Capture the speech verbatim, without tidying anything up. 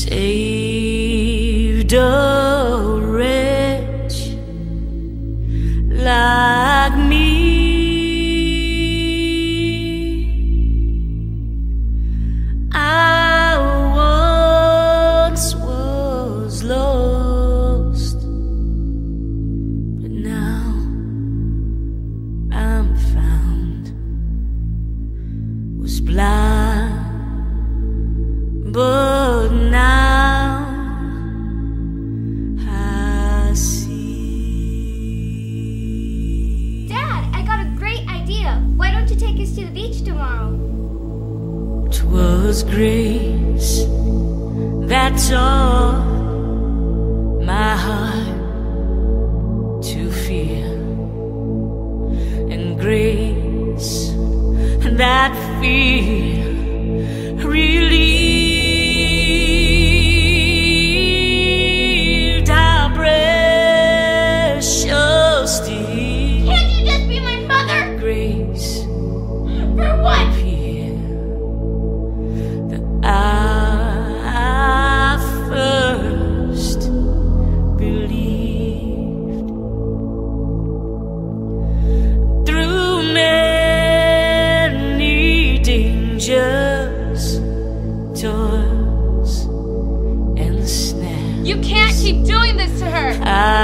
saved a wretch like me. I once was lost, but now I'm found. Was blind, but now I see. Dad, I got a great idea. Why don't you take us to the beach tomorrow? 'Twas grace that taught my heart to fear, and grace that fear relieved our precious deed. Can't you just be my mother? Grace For what? fear that I first believed. Through many dangers, toils, and snares, You can't keep doing this to her. I